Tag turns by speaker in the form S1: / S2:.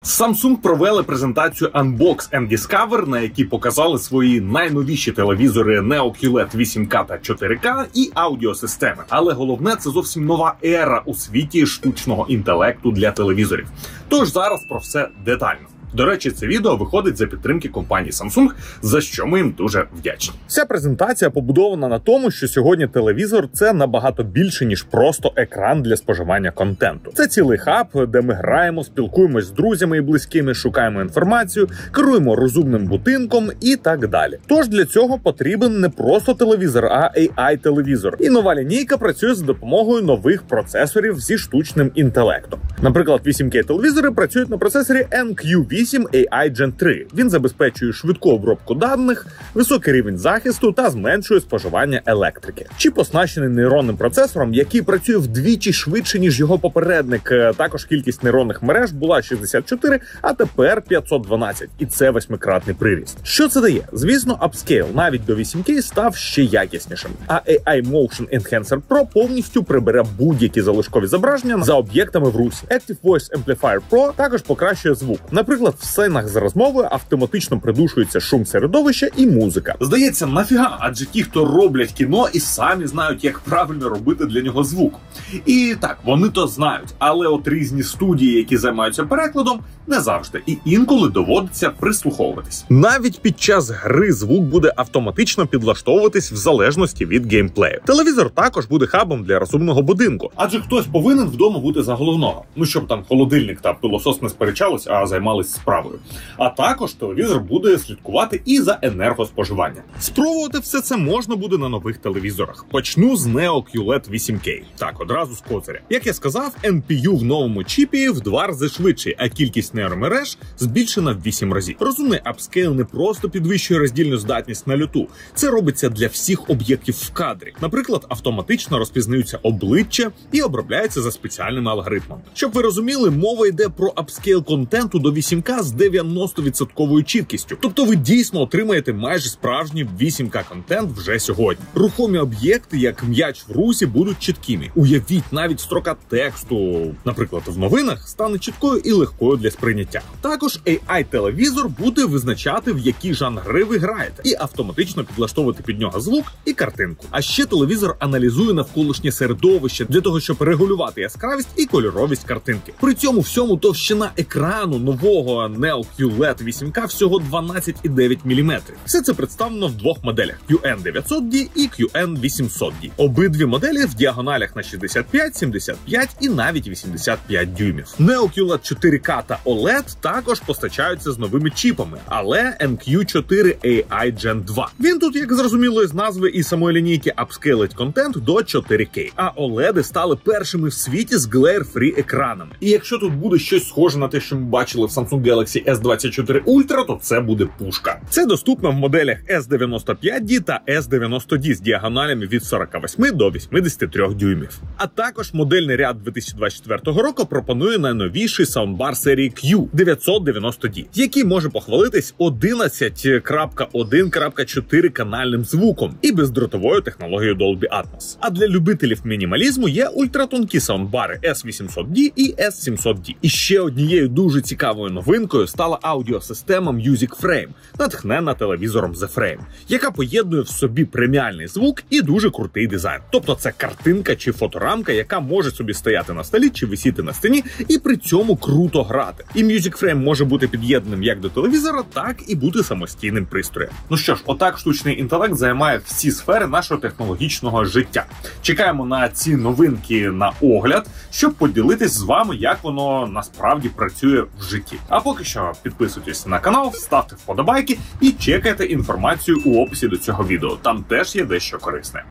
S1: Samsung провели презентацію Unbox and Discover, на якій показали свої найновіші телевізори Neo QLED 8K та 4K і аудіосистеми. Але головне, це зовсім нова ера у світі штучного інтелекту для телевізорів. Тож зараз про все детально. До речі, це відео виходить за підтримки компанії Samsung, за що ми їм дуже вдячні. Вся презентація побудована на тому, що сьогодні телевізор – це набагато більше, ніж просто екран для споживання контенту. Це цілий хаб, де ми граємо, спілкуємось з друзями і близькими, шукаємо інформацію, керуємо розумним будинком і так далі. Тож для цього потрібен не просто телевізор, а AI-телевізор. І нова лінійка працює за допомогою нових процесорів зі штучним інтелектом. Наприклад, 8K-телевізори працюють на процесорі NQ8 AI Gen 3. Він забезпечує швидку обробку даних, високий рівень захисту та зменшує споживання електрики. Чіп оснащений нейронним процесором, який працює вдвічі швидше, ніж його попередник. Також кількість нейронних мереж була 64, а тепер 512. І це 8-кратний приріст. Що це дає? Звісно, апскейл навіть до 8K став ще якіснішим. А AI Motion Enhancer Pro повністю прибере будь-які залишкові зображення за об'єктами в русі. Active Voice Amplifier Pro також покращує звук. Наприклад, в сценах з розмовою автоматично придушується шум середовища і музика. Здається, нафіга? Адже ті, хто роблять кіно, і самі знають, як правильно робити для нього звук. І так, вони то знають, але от різні студії, які займаються перекладом, не завжди. І інколи доводиться прислуховуватись. Навіть під час гри звук буде автоматично підлаштовуватись в залежності від геймплею. Телевізор також буде хабом для розумного будинку. Адже хтось повинен вдома бути за головного. Ну, щоб там холодильник та пилосос не сперечались, а займались справою. А також телевізор буде слідкувати і за енергоспоживання. Спробувати все це можна буде на нових телевізорах. Почну з Neo QLED 8K. Так, одразу з козиря. Як я сказав, NPU в новому чіпі в 2 рази швидший, а кількість нейромереж збільшена в 8 разів. Розумний апскейл не просто підвищує роздільну здатність на люту. Це робиться для всіх об'єктів в кадрі. Наприклад, автоматично розпізнаються обличчя і обробляються за спеціальними алгоритмами. Щоб ви розуміли, мова йде про апскейл контенту до 8К з 90% чіткістю. Тобто ви дійсно отримаєте майже справжній 8К контент вже сьогодні. Рухомі об'єкти, як м'яч в русі, будуть чіткими. Уявіть, навіть строка тексту, наприклад, в новинах, стане чіткою і легкою для сприйняття. Також AI-телевізор буде визначати, в який жанр гри ви граєте, і автоматично підлаштовувати під нього звук і картинку. А ще телевізор аналізує навколишнє середовище для того, щоб регулювати яскравість і кольоровість картинки. При цьому всьому товщина екрану нового Neo QLED 8K всього 12,9 мм. Все це представлено в двох моделях – QN900D і QN800D. Обидві моделі в діагоналях на 65, 75 і навіть 85 дюймів. Neo QLED 4K та OLED також постачаються з новими чіпами, але NQ4 AI Gen 2. Він тут, як зрозуміло із назви і самої лінійки, апскейлить контент до 4K. А OLED стали першими в світі з glare-free екранами. І якщо тут буде щось схоже на те, що ми бачили в Samsung Galaxy S24 Ultra, то це буде пушка. Це доступно в моделях S95D та S90D з діагоналями від 48 до 83 дюймів. А також модельний ряд 2024 року пропонує найновіший саундбар серії Q990D, який може похвалитись 11.1.4 канальним звуком і бездротовою технологією Dolby Atmos. А для любителів мінімалізму є ультратонкі саундбари S800D і S700D. І ще однією дуже цікавою новинкою стала аудіосистема Music Frame, натхнена телевізором The Frame, яка поєднує в собі преміальний звук і дуже крутий дизайн. Тобто це картинка чи фоторамка, яка може собі стояти на столі чи висіти на стіні і при цьому круто грати. І Music Frame може бути під'єднаним як до телевізора, так і бути самостійним пристроєм. Ну що ж, отак штучний інтелект займає всі сфери нашого технологічного життя. Чекаємо на ці новинки на огляд, щоб поділитись з вами, як воно насправді працює в житті. А поки що підписуйтесь на канал, ставте вподобайки і чекайте інформацію у описі до цього відео. Там теж є дещо корисне.